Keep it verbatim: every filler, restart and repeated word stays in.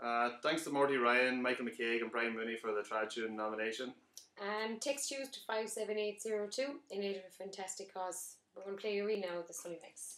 Uh, thanks to Morty Ryan, Michael McCaig, and Brian Mooney for the Trad Tune nomination. And text choose to five seven eight zero two in aid of a fantastic cause. We're going to play Yuri now with the Sunny Mix.